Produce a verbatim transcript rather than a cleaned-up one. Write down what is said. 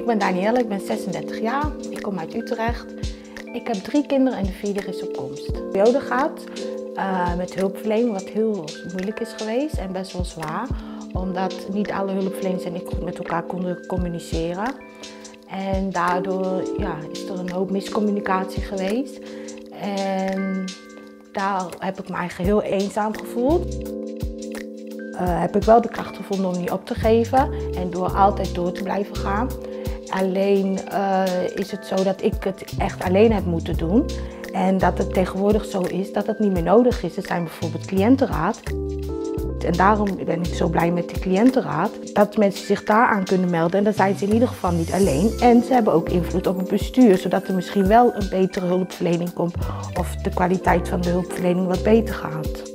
ben Danielle, ik ben zesendertig jaar, ik kom uit Utrecht. Ik heb drie kinderen en de vierde is op komst. De periode gaat uh, met hulpverlening, wat heel moeilijk is geweest en best wel zwaar. Omdat niet alle hulpverleners en ik goed met elkaar konden communiceren. En daardoor ja, is er een hoop miscommunicatie geweest. En daar heb ik me eigenlijk heel eenzaam gevoeld. Uh, heb ik wel de kracht gevonden om niet op te geven en door altijd door te blijven gaan. Alleen uh, is het zo dat ik het echt alleen heb moeten doen. En dat het tegenwoordig zo is dat het niet meer nodig is. Er zijn bijvoorbeeld cliëntenraad. En daarom ben ik zo blij met de cliëntenraad. Dat mensen zich daaraan kunnen melden en dan zijn ze in ieder geval niet alleen. En ze hebben ook invloed op het bestuur, zodat er misschien wel een betere hulpverlening komt of de kwaliteit van de hulpverlening wat beter gaat.